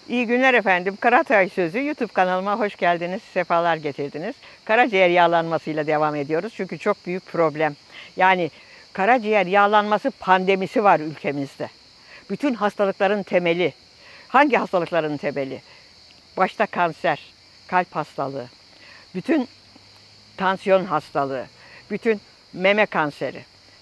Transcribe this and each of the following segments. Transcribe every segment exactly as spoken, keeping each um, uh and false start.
İyi günler efendim. Karatay Sözü YouTube kanalıma hoş geldiniz, sefalar getirdiniz. Karaciğer yağlanmasıyla devam ediyoruz çünkü çok büyük problem. Yani karaciğer yağlanması pandemisi var ülkemizde. Bütün hastalıkların temeli. Hangi hastalıkların temeli? Başta kanser, kalp hastalığı, bütün tansiyon hastalığı, bütün meme kanseri,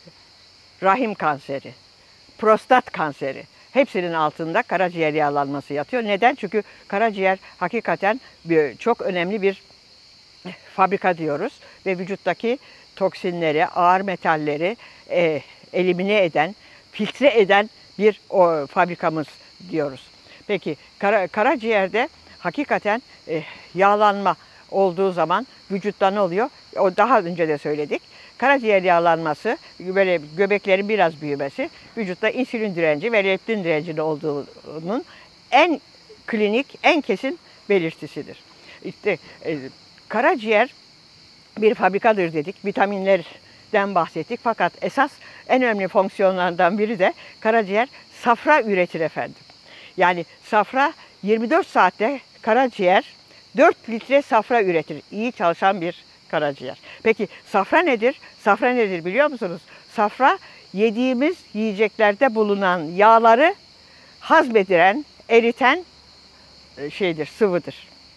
rahim kanseri, prostat kanseri. Hepsinin altında karaciğer yağlanması yatıyor. Neden? Çünkü karaciğer hakikaten bir, çok önemli bir fabrika diyoruz. Ve vücuttaki toksinleri, ağır metalleri e, elimine eden, filtre eden bir o, fabrikamız diyoruz. Peki kara, karaciğerde hakikaten e, yağlanma olduğu zaman vücutta ne oluyor? O daha önce de söyledik. Karaciğer yağlanması, böyle göbeklerin biraz büyümesi, vücutta insülin direnci ve leptin direncinin olduğunun en klinik, en kesin belirtisidir. İşte e, karaciğer bir fabrikadır dedik, vitaminlerden bahsettik. Fakat esas en önemli fonksiyonlardan biri de karaciğer safra üretir efendim. Yani safra yirmi dört saatte karaciğer dört litre safra üretir. İyi çalışan bir karaciğer. Peki safra nedir? Safra nedir biliyor musunuz? Safra yediğimiz yiyeceklerde bulunan yağları hazmediren, eriten şeydir, sıvıdır.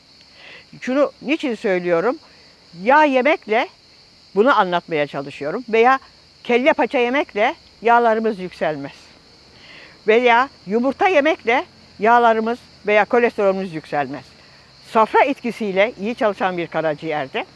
Şunu niçin söylüyorum? Yağ yemekle bunu anlatmaya çalışıyorum. Veya kelle paça yemekle yağlarımız yükselmez. Veya yumurta yemekle yağlarımız veya kolesterolümüz yükselmez. Safra etkisiyle iyi çalışan bir karaciğerde,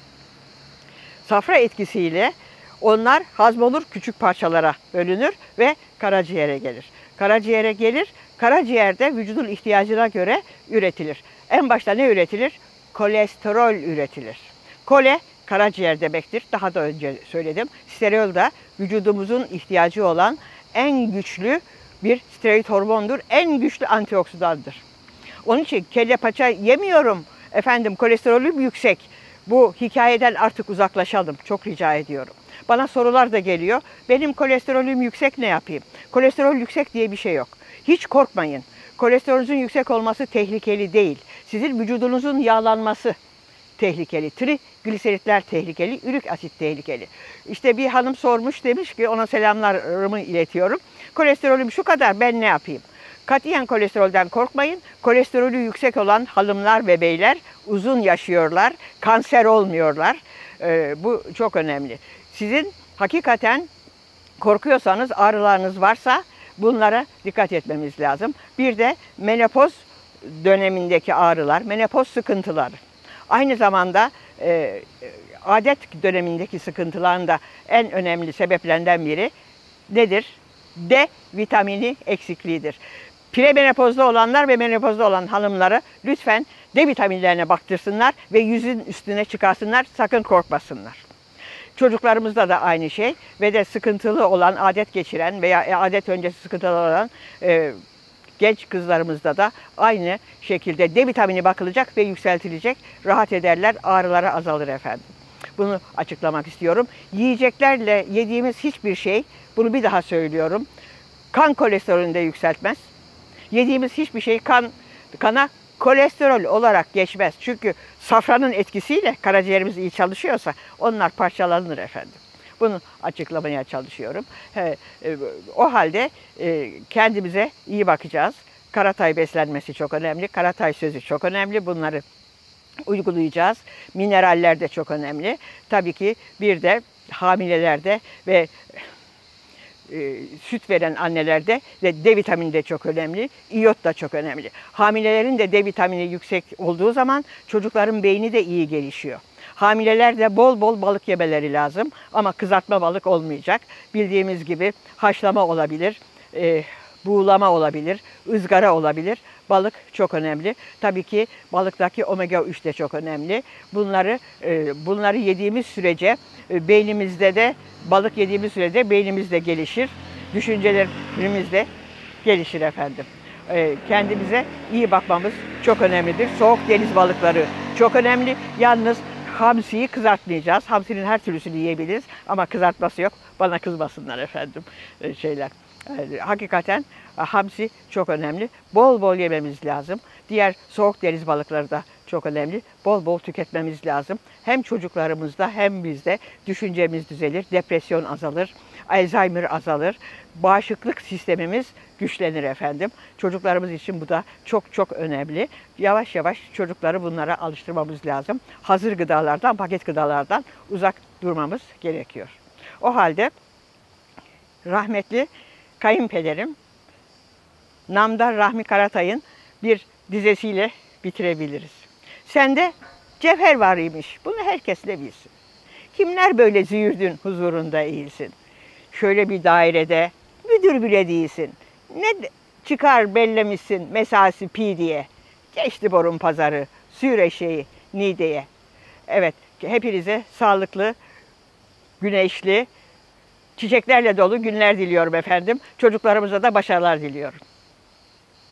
safra etkisiyle onlar hazmolur, küçük parçalara bölünür ve karaciğere gelir. Karaciğere gelir, karaciğerde vücudun ihtiyacına göre üretilir. En başta ne üretilir? Kolesterol üretilir. Kole, karaciğer demektir. Daha da önce söyledim. Sterol da vücudumuzun ihtiyacı olan en güçlü bir steroid hormondur. En güçlü antioksidandır. Onun için kelle paça yemiyorum, efendim kolesterolüm yüksek. Bu hikayeden artık uzaklaşalım. Çok rica ediyorum. Bana sorular da geliyor. Benim kolesterolüm yüksek, ne yapayım? Kolesterol yüksek diye bir şey yok. Hiç korkmayın. Kolesterolünüzün yüksek olması tehlikeli değil. Sizin vücudunuzun yağlanması tehlikeli. Trigliseritler tehlikeli, ürik asit tehlikeli. İşte bir hanım sormuş, demiş ki ona selamlarımı iletiyorum. Kolesterolüm şu kadar, ben ne yapayım? Katiyen kolesterolden korkmayın. Kolesterolü yüksek olan hanımlar ve beyler uzun yaşıyorlar, kanser olmuyorlar. Ee, bu çok önemli. Sizin hakikaten korkuyorsanız, ağrılarınız varsa bunlara dikkat etmemiz lazım. Bir de menopoz dönemindeki ağrılar, menopoz sıkıntıları. Aynı zamanda e, adet dönemindeki sıkıntıların da en önemli sebeplerinden biri nedir? D vitamini eksikliğidir. Premenopozda olanlar ve menopozda olan hanımları lütfen D vitaminlerine baktırsınlar ve yüzün üstüne çıkarsınlar, sakın korkmasınlar. Çocuklarımızda da aynı şey ve de sıkıntılı olan, adet geçiren veya adet öncesi sıkıntılı olan e, genç kızlarımızda da aynı şekilde D vitamini bakılacak ve yükseltilecek. Rahat ederler, ağrıları azalır efendim. Bunu açıklamak istiyorum. Yiyeceklerle yediğimiz hiçbir şey, bunu bir daha söylüyorum, kan kolesterolünü de yükseltmez. Yediğimiz hiçbir şey kan, kana kolesterol olarak geçmez. Çünkü safranın etkisiyle karaciğerimiz iyi çalışıyorsa onlar parçalanır efendim. Bunu açıklamaya çalışıyorum. O halde kendimize iyi bakacağız. Karatay beslenmesi çok önemli. Karatay sözü çok önemli. Bunları uygulayacağız. Mineraller de çok önemli. Tabii ki bir de hamilelerde ve e, süt veren annelerde de D vitamini de çok önemli. İyot da çok önemli. Hamilelerin de D vitamini yüksek olduğu zaman çocukların beyni de iyi gelişiyor. Hamileler de bol bol balık yemeleri lazım ama kızartma balık olmayacak. Bildiğimiz gibi haşlama olabilir, e, buğulama olabilir, ızgara olabilir. Balık çok önemli. Tabii ki balıktaki omega üç de çok önemli. Bunları e, bunları yediğimiz sürece e, beynimizde de, balık yediğimiz sürece beynimiz de gelişir. Düşüncelerimiz de gelişir efendim. E, kendimize iyi bakmamız çok önemlidir. Soğuk deniz balıkları çok önemli. Yalnız hamsiyi kızartmayacağız. Hamsinin her türlüsünü yiyebiliriz ama kızartması yok. Bana kızmasınlar efendim şeyler. E, hakikaten e, hamsi çok önemli. Bol bol yememiz lazım. Diğer soğuk deniz balıkları da çok önemli. Bol bol tüketmemiz lazım. Hem çocuklarımızda hem bizde düşüncemiz düzelir, depresyon azalır, Alzheimer azalır, bağışıklık sistemimiz güçlenir efendim. Çocuklarımız için bu da çok çok önemli. Yavaş yavaş çocukları bunlara alıştırmamız lazım. Hazır gıdalardan, paket gıdalardan uzak durmamız gerekiyor. O halde rahmetli kayınpederim Namdar Rahmi Karatay'ın bir dizesiyle bitirebiliriz. Sende cevher var imiş. Bunu herkes de bilsin. Kimler böyle züğürdün huzurunda eğilsin. Şöyle bir dairede müdür bile değilsin. Ne çıkar bellemişsin mesası pi diye. Geçti borun pazarı, sür eşeği Niğde'ye. Evet, hepinize sağlıklı, güneşli, çiçeklerle dolu günler diliyorum efendim. Çocuklarımıza da başarılar diliyorum.